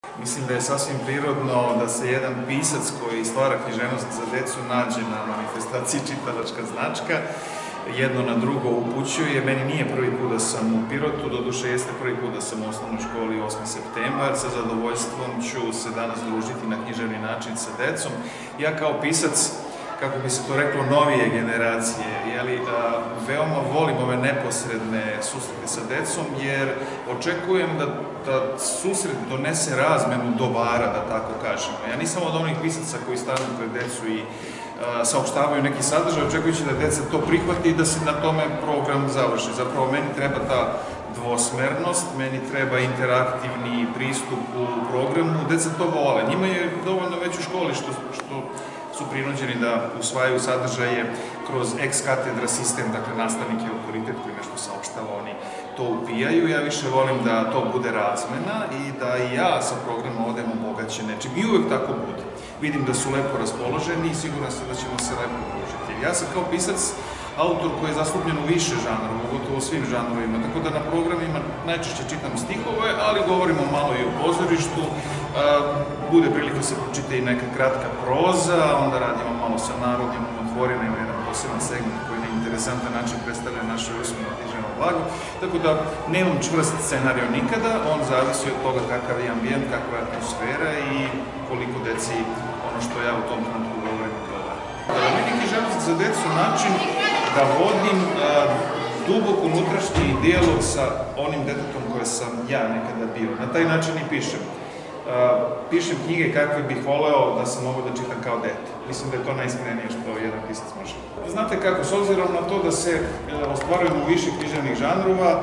Mislim da je sasvim prirodno da se jedan pisac koji stvara književnost za decu nađe na manifestaciji Čitalačka značka, jedno na drugo upućuje. Meni nije prvi put da sam u Pirotu, doduše jeste prvi put da sam u osnovnoj školi 8. septembar. Sa zadovoljstvom ću se danas družiti na književni način sa decom. Ja kao pisac, kako bi se to reklo, novije generacije, veoma volim ove neposredne susrete sa decom, jer očekujem da susret donese razmenu dobara, da tako kažemo. Ja nisam od onih pisaca koji stanu pred decu i saopštavaju neki sadržaj, očekujući da deca to prihvati i da se na tome program završi. Zapravo, meni treba ta dvosmernost, meni treba interaktivni pristup u programu, deca to vole. Njima je dovoljno već u školi što su prinuđeni da usvajaju sadržaje kroz ex katedra sistem, dakle nastavnik je autoritet koji nešto saopštava, oni to upijaju. Ja više volim da to bude razmena i da i ja sa programa odem obogaćen nečim. I uvek tako bude. Vidim da su lepo raspoloženi i siguran sam da ćemo se lepo družiti. Ja sam kao pisac autor koji je zastupljen u više žanrova, gotovo svim žanrovima, tako da na programima najčešće čitam stihove, ali govorimo malo i o pozorištu, bude prilika se pročita i neka kratka proza, onda radimo malo sa narodnim umotvorinama, jedan poseban segment koji na interesantan način predstavlja naše usmeno književno blago, tako da nemam čvrst scenario nikada, on zavisi od toga kakav je ambijent, kakva je atmosfera i koliko deci ono što ja u tom trenutku govorim odgovara. Meni književnost za decu način da vodim dubok unutrašnji dijalog sa onim detetom koje sam ja nekada bio. Na taj način i pišem. Pišem knjige kakve bih voleo da sam mogao da čitam kao dete. Mislim da je to najiskrenije što jedan pisac može. Znate kako, s obzirom na to da se ostvarujemo u više književnih žanrova,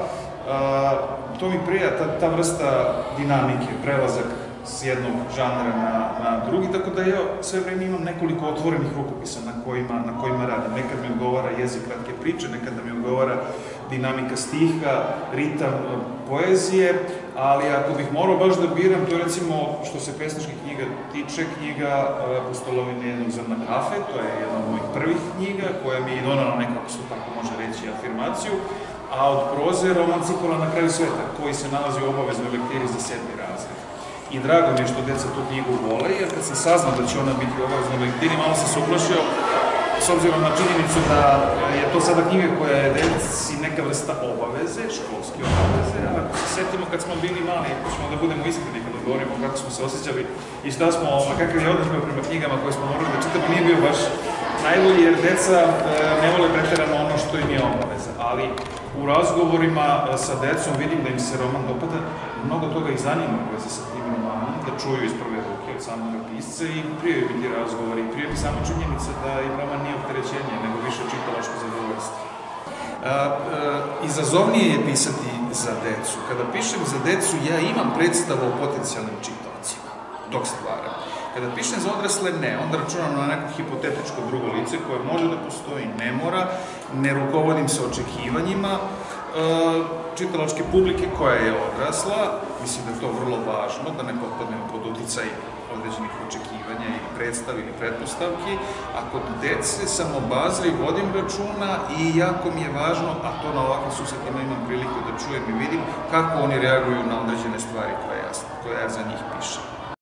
to mi prija, ta vrsta dinamike, prelazak s jednog žanra na drugi, tako da ja sve vreme imam nekoliko otvorenih rukopisa na kojima radim. Nekad mi odgovara jezik kratke priče, nekad mi odgovara dinamika stiha, ritam poezije, ali ako bih morao baš da biram, to je recimo što se pesničkih knjiga tiče, knjiga Pustolovine jednog zrna kafe, to je jedna od mojih prvih knjiga koja mi je donala nekako se tako može reći afirmaciju, a od proze roman Cipola na kraju sveta, koji se nalazi u obaveznoj lektiri za 7. razred. I drago mi je što deca tu knjigu vole, jer kad sam saznao da će ona biti u obaveznoj lektiri, malo sam se uplašio, s obzirom na činjenicu da je to sada knjiga koja je deci neka vrsta obaveze, školske obaveze, ali ako se setimo kad smo bili mali, ćemo da budemo iskreni kada govorimo kako smo se osjećali i šta smo, kakav je odnos bio prema knjigama koje smo morali da čitamo, nije bio baš najbolji, jer deca ne vole preterano ono što im je obaveza, ali u razgovorima sa decom vidim da im se roman dopada, mnogo toga ih zanima u vezi sa tim romanom, da čuju iz prve ruke od samog pisca i prijaju mi ti razgovori, i prije mi samo činjenica da im roman nije opterećenje, nego više čitalačko zadovoljstvo. Izazovnije je pisati za decu. Kada pišem za decu, ja imam predstavu o potencijalnim čitaocima, dok stvaram. Kada pišem za odrasle, ne. Onda računam na neko hipotetičko drugo lice koje može da postoji, ne mora, ne rukovodim se očekivanjima čitalačke publike koja je odrasla. Mislim da je to vrlo važno, da ne potpadnemo pod uticaj određenih očekivanja i predstav ili pretpostavki, a kod dece sam obazriv, vodim računa i jako mi je važno, a to na ovakvim susretima imam priliku da čujem i vidim, kako oni reaguju na određene stvari koje ja za njih pišem.